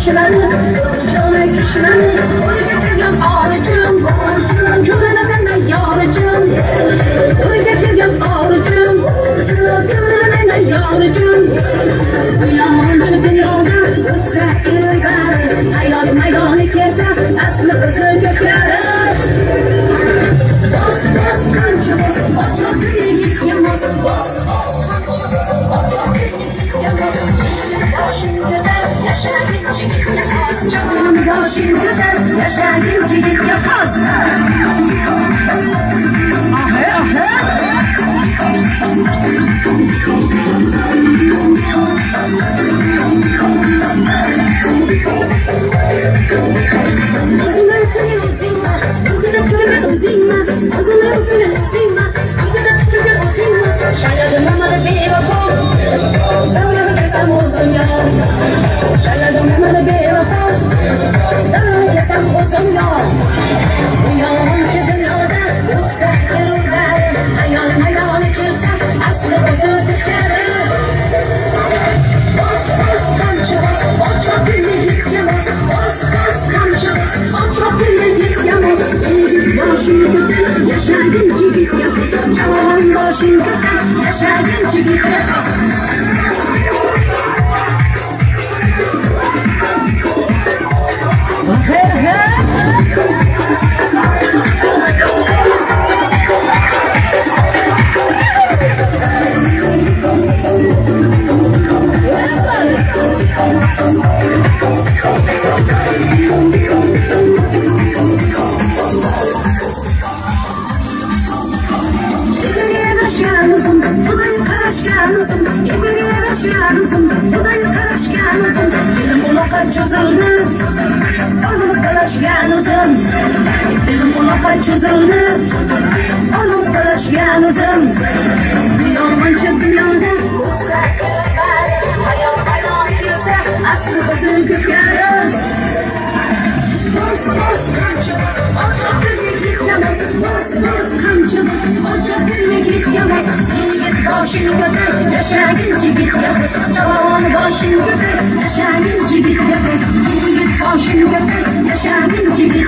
kishilarni, so'rg'ijona kishilarni, qo'lga kelgan orichim, ko'rinaman yorichim, qo'lga kelgan orichim, ko'rinaman yorichim. Bu yomonchi dunyoda o'tsa bari, hayot maydoni kelsa, asli o'zi ko'klari. Bos qancha bos, ochoq yigitga mos, bos qancha bos, ochoq yigitga mos. Boshingda yashagin yigitga xos, jonim boshingda yashagin yigitga xos. Yashagin yigitga xos, javonim boshingda yashagin yigitga xos. Yashagin yigitga xos, javonim boshingda yashagin yigitga xos, boshingda yashagin yigitga